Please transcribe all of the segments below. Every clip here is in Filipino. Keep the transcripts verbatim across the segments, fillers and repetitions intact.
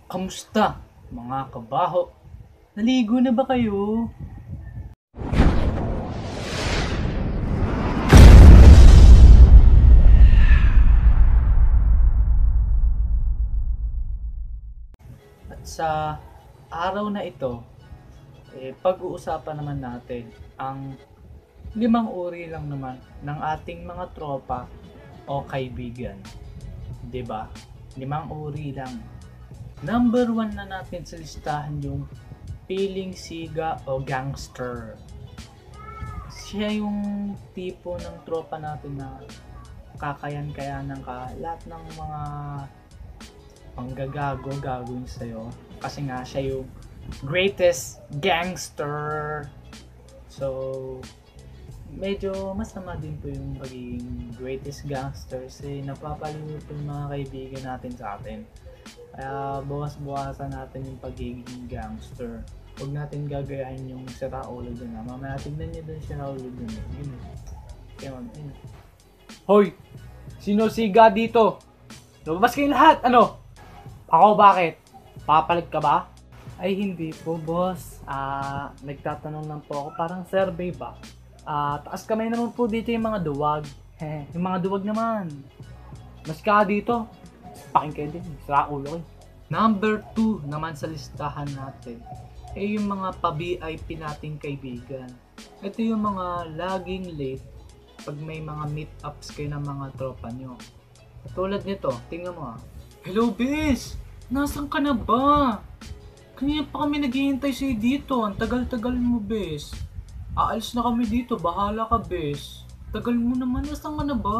Kamusta, mga kabaho? Naligo na ba kayo? At sa araw na ito, eh, pag-uusapan naman natin ang limang uri lang naman ng ating mga tropa o kaibigan. 'Di ba? Limang uri lang. Number one na natin sa listahan yung piling siga o gangster. Siya yung tipo ng tropa natin na kakayan-kayanan ka lahat ng mga panggagago gagawin sa'yo. Kasi nga siya yung greatest gangster. So, medyo masama din po yung pagiging greatest gangster kasi napapalimutan po yung mga kaibigan natin sa atin. Kaya bukas-bukasan natin yung pagiging gangster. Huwag natin gagayahin yung si Raulo dun na. Mamaya tignan niyo dun si Raulo dun. Yun. Kaya yun. Hoy! Sino siga dito? Lumabas kayong lahat! Ano? Ako bakit? Papalag ka ba? Ay hindi po boss. Ah, nagtatanong lang po ako. Parang survey ba? Ah, taas kamay naman po dito yung mga duwag. Heh, yung mga duwag naman. Mas ka dito. Paking kayo din. Sira ulo ko. Number two naman sa listahan natin ay yung mga pa-V I P nating kaibigan. Ito yung mga laging late pag may mga meet-ups kayo ng mga tropa nyo. Tulad nito, tingnan mo ah. Hello Bes! Nasaan ka na ba? Kanina pa kami naghihintay sa'yo dito. Ang tagal-tagal mo Bes. Aalis na kami dito. Bahala ka Bes. Tagal mo naman. Nasaan ka na ba?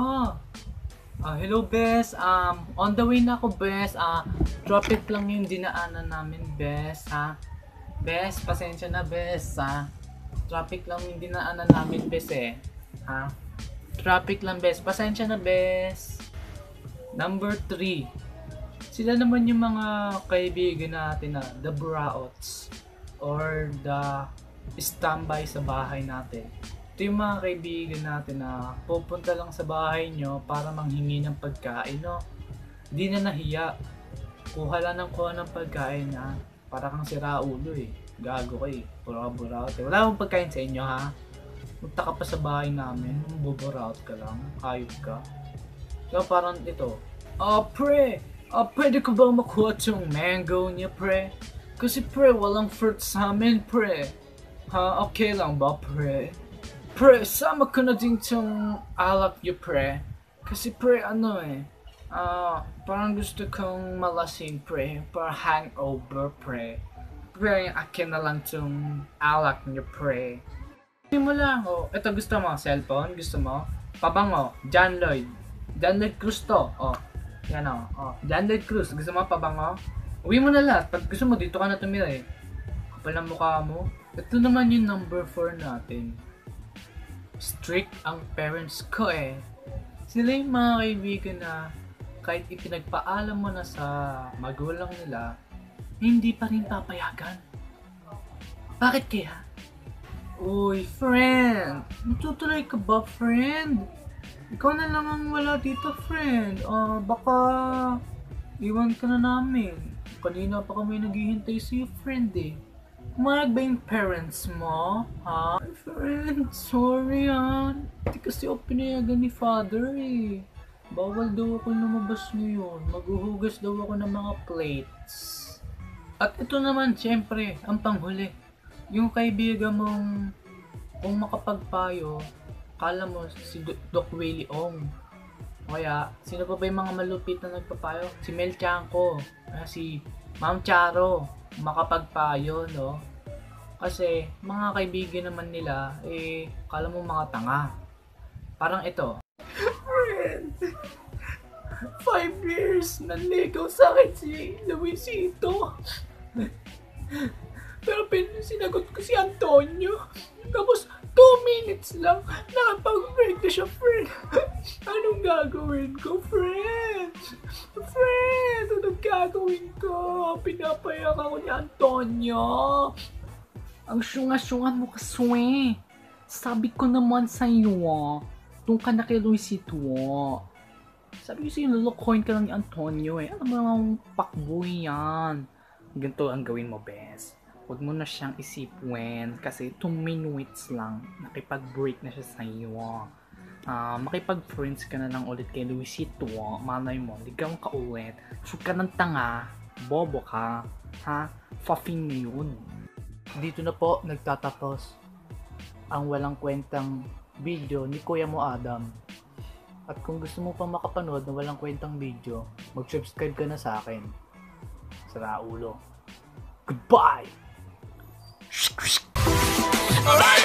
Uh, hello Bes, um, on the way na ako Bes, ah, uh, traffic lang yung dinaanan namin Bes, ha? Bes, pasensya na Bes, ha? Traffic lang yung dinaanan namin Bes eh, ha? Traffic lang Bes, pasensya na Bes. Number three, sila naman yung mga kaibigan natin na the braots or the standby sa bahay natin. Ito yung mga kaibigan natin na pupunta lang sa bahay nyo para manghingi ng pagkain, no? Di na nahiya. Kuha lang ng kuha ng pagkain, ha? Para kang sira ulo, eh. Gago ka, eh. Puro ka buraot, eh. Wala akong pagkain sa inyo, ha? Punta ka pa sa bahay namin, buburaot ka lang. Hayop ka. So, parang ito. Ah, oh, pre! Ah, oh, pwede ko ba makuha yung mango niya, pre? Kasi, pre, walang fruit sa amin, pre. Ha? Okay lang ba, pre? Pre, sama ko na din tong alak niyo, pre. Kasi, pre, ano eh. Ah, uh, parang gusto kong malasing, pre. Para hangover, pre. Pre, akin na lang tong alak niyo, pre. Hindi mo lang, oh. Ito gusto mo, cellphone? Gusto mo? Pabango, John Lloyd. John Lloyd Cruz to, oh. Yan oh, oh. John Lloyd Cruz. Gusto mo pabango? Uwi mo na lahat. Pag gusto mo, dito ka na tumira eh. Kapal ang mukha mo. Ito naman yung number four natin. Strict ang parents ko eh. Sila yung mga kaibigan na kahit ipinagpaalam mo na sa magulang nila, hindi pa rin papayagan. Bakit kaya? Uy, friend! Matutuloy ka ba, friend? Ikaw na lang ang wala dito, friend. Uh, baka iwan ka na namin. Kanina pa kami naghihintay sa'yo, friend eh. Kumayag ba yung parents mo? Ha? Friend, sorry ha. Hindi kasi ako pinayagan ni father eh. Bawal daw ako lumabas ngayon. Maghuhugas daw ako ng mga plates. At ito naman, syempre, ang panghuli. Yung kaibigan mong kung makapagpayo, kala mo si Doc Willie Ong. Kaya, sino pa ba yung mga malupit na nagpapayo? Si Mel Chanco, si Ma'am Charo, makapagpayo, no? Kasi, mga kaibigan naman nila, eh, kala mo mga tanga. Parang ito. Friend, five years nanligaw sa akin si Luisito. Pero sinagot ko si Antonio. Tapos, two minutes lang, nakapag-break na siya, friend. Anong gagawin ko, friend? Friend, anong gagawin ko? Pinapayak ako ni Antonio. Ang syunga-syungan mo kasi. Sabi ko naman sa iyo, doon ka na kay Luisito. Sabi ko sa'yo, lulukoyin ka lang ni Antonio eh. Ano ba namang pakboy yan? ganito ang gawin mo, bes. Huwag mo na siyang isipin kasi two minutes lang, nakipag-break na siya sa iyo. Uh, makipag-friends ka na lang ulit kay Luisito, malay mo, ligaw ka ulit. So ka ng tanga, bobo ka, ha? Fuffing na yun. Dito na po nagtatapos ang walang kwentang video ni Kuya mo Adam. At kung gusto mo pa makapanood na walang kwentang video, mag-subscribe ka na sa akin. Sara ulo. Goodbye! Alright!